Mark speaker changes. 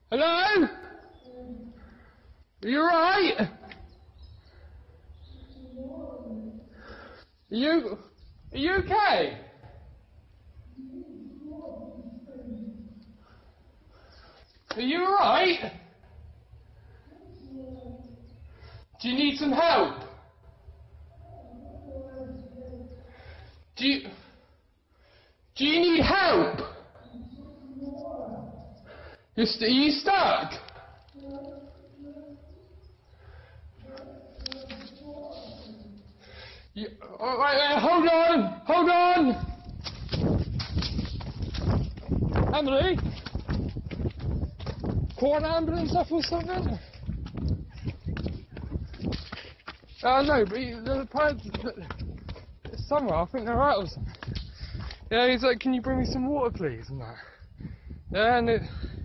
Speaker 1: Hello? Are you alright? Are you okay? Are you alright? Do you need some help? Do you need help? Are you stuck? Alright, hold on! Emily? Call an ambulance up or something? No, but somewhere, I think they're out or something. Yeah, he's like, can you bring me some water please? And that. Yeah, and